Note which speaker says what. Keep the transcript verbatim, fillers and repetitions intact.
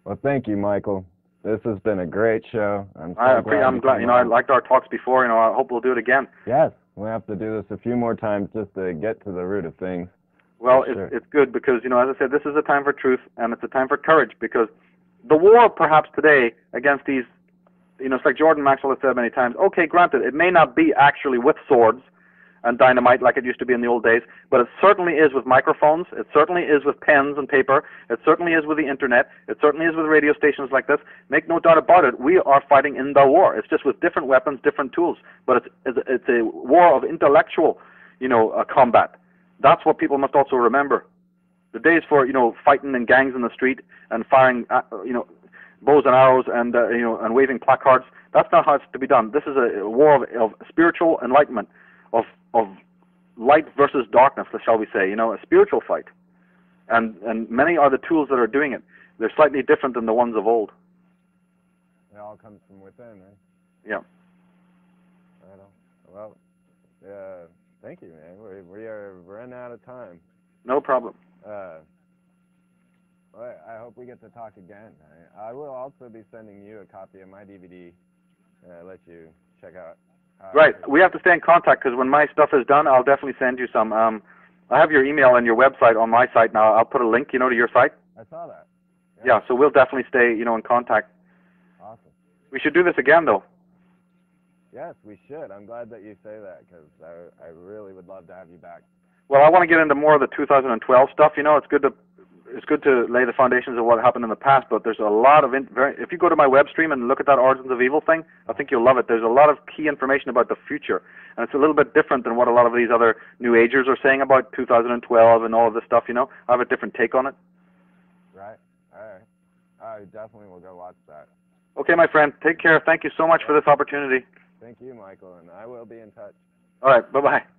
Speaker 1: Well, thank you, Michael. This has been a great show. I'm so
Speaker 2: I,
Speaker 1: glad.
Speaker 2: I'm glad. You know, I liked our talks before. You know, I hope we'll do it again.
Speaker 1: Yes, we have to do this a few more times just to get to the root of things.
Speaker 2: Well, it's,
Speaker 1: sure.
Speaker 2: it's good because, you know, as I said, this is a time for truth and it's a time for courage, because the war perhaps today against these, you know, it's like Jordan Maxwell has said many times, okay, granted, it may not be actually with swords and dynamite like it used to be in the old days, but it certainly is with microphones, it certainly is with pens and paper, it certainly is with the internet, it certainly is with radio stations like this. Make no doubt about it, we are fighting in the war. It's just with different weapons, different tools, but it's, it's, it's a war of intellectual, you know, uh, combat. That's what people must also remember. The days for, you know, fighting in gangs in the street and firing, uh, you know, bows and arrows and, uh, you know, and waving placards, that's not how it's to be done. This is a war of, of spiritual enlightenment, of, of light versus darkness, shall we say, you know, a spiritual fight. And, and many are the tools that are doing it. They're slightly different than the ones of old.
Speaker 1: It all comes from within, right?
Speaker 2: Yeah.
Speaker 1: Right on. Well, uh, thank you, man. We, we are running out of time.
Speaker 2: No problem.
Speaker 1: Uh, well, I hope we get to talk again. I, I will also be sending you a copy of my D V D. Uh, let you check out.
Speaker 2: Right. We have to stay in contact, because when my stuff is done, I'll definitely send you some. Um, I have your email and your website on my site now. I'll put a link, you know, to your site.
Speaker 1: I saw that.
Speaker 2: Yeah. yeah so we'll definitely stay, you know, in contact.
Speaker 1: Awesome.
Speaker 2: We should do this again, though.
Speaker 1: Yes, we should. I'm glad that you say that, because I, I really would love to have you back.
Speaker 2: Well, I want to get into more of the two thousand twelve stuff. You know, it's good to it's good to lay the foundations of what happened in the past. But there's a lot of in, very, if you go to my web stream and look at that Origins of Evil thing, I think you'll love it. There's a lot of key information about the future, and it's a little bit different than what a lot of these other New Agers are saying about two thousand twelve and all of this stuff. You know, I have a different take on it.
Speaker 1: Right. All right. I definitely will go watch that.
Speaker 2: Okay, my friend. Take care. Thank you so much for this opportunity.
Speaker 1: Thank you, Michael, and I will be in touch.
Speaker 2: All right. Bye bye.